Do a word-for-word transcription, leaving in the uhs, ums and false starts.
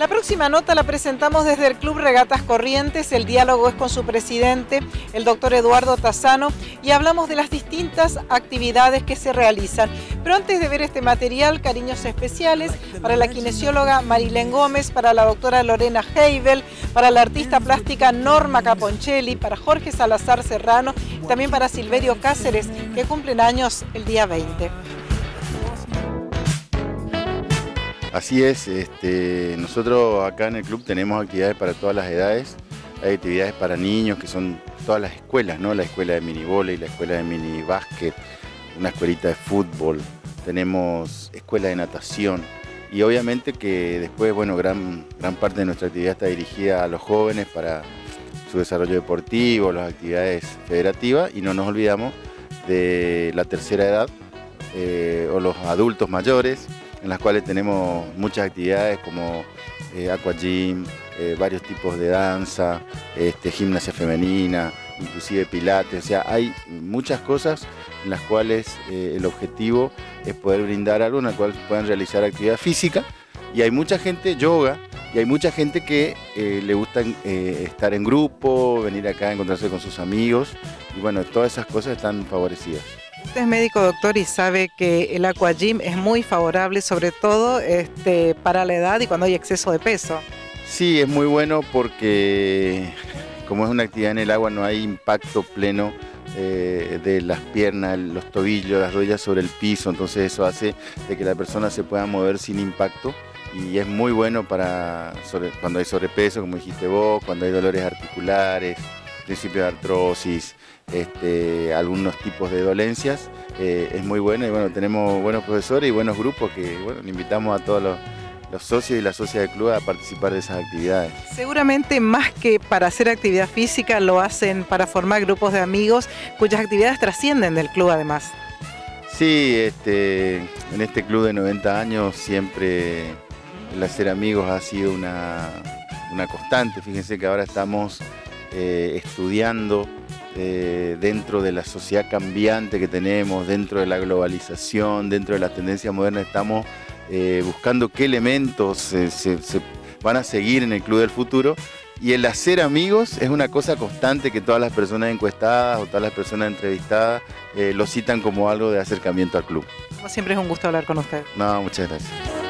La próxima nota la presentamos desde el Club Regatas Corrientes. El diálogo es con su presidente, el doctor Eduardo Tassano, y hablamos de las distintas actividades que se realizan. Pero antes de ver este material, cariños especiales para la kinesióloga Marilén Gómez, para la doctora Lorena Heibel, para la artista plástica Norma Caponcelli, para Jorge Salazar Serrano y también para Silverio Cáceres, que cumplen años el día veinte. Así es, este, nosotros acá en el club tenemos actividades para todas las edades. Hay actividades para niños, que son todas las escuelas, ¿no? La escuela de minivóley, la escuela de minibásquet, una escuelita de fútbol, tenemos escuela de natación. Y obviamente que después, bueno, gran, gran parte de nuestra actividad está dirigida a los jóvenes para su desarrollo deportivo, las actividades federativas, y no nos olvidamos de la tercera edad eh, o los adultos mayores, en las cuales tenemos muchas actividades como eh, aquagym, eh, varios tipos de danza, este, gimnasia femenina, inclusive pilates. O sea, hay muchas cosas en las cuales eh, el objetivo es poder brindar algo en el cual puedan realizar actividad física. Y hay mucha gente, yoga, y hay mucha gente que eh, le gusta eh, estar en grupo, venir acá a encontrarse con sus amigos, y bueno, todas esas cosas están favorecidas. Usted es médico, doctor, y sabe que el aquagym es muy favorable, sobre todo este, para la edad y cuando hay exceso de peso. Sí, es muy bueno porque como es una actividad en el agua no hay impacto pleno eh, de las piernas, los tobillos, las rodillas sobre el piso, entonces eso hace de que la persona se pueda mover sin impacto, y es muy bueno para sobre, cuando hay sobrepeso, como dijiste vos, cuando hay dolores articulares, principios de artrosis, este, algunos tipos de dolencias, eh, es muy bueno. Y bueno, tenemos buenos profesores y buenos grupos que, bueno, le invitamos a todos los, los socios y las socias del club a participar de esas actividades. Seguramente más que para hacer actividad física lo hacen para formar grupos de amigos cuyas actividades trascienden del club además. Sí, este, en este club de noventa años siempre el hacer amigos ha sido una, una constante. Fíjense que ahora estamos eh, estudiando Eh, dentro de la sociedad cambiante que tenemos, dentro de la globalización, dentro de la tendencia moderna, estamos eh, buscando qué elementos se, se, se van a seguir en el club del futuro, y el hacer amigos es una cosa constante que todas las personas encuestadas o todas las personas entrevistadas eh, lo citan como algo de acercamiento al club. Como siempre es un gusto hablar con usted. No, muchas gracias.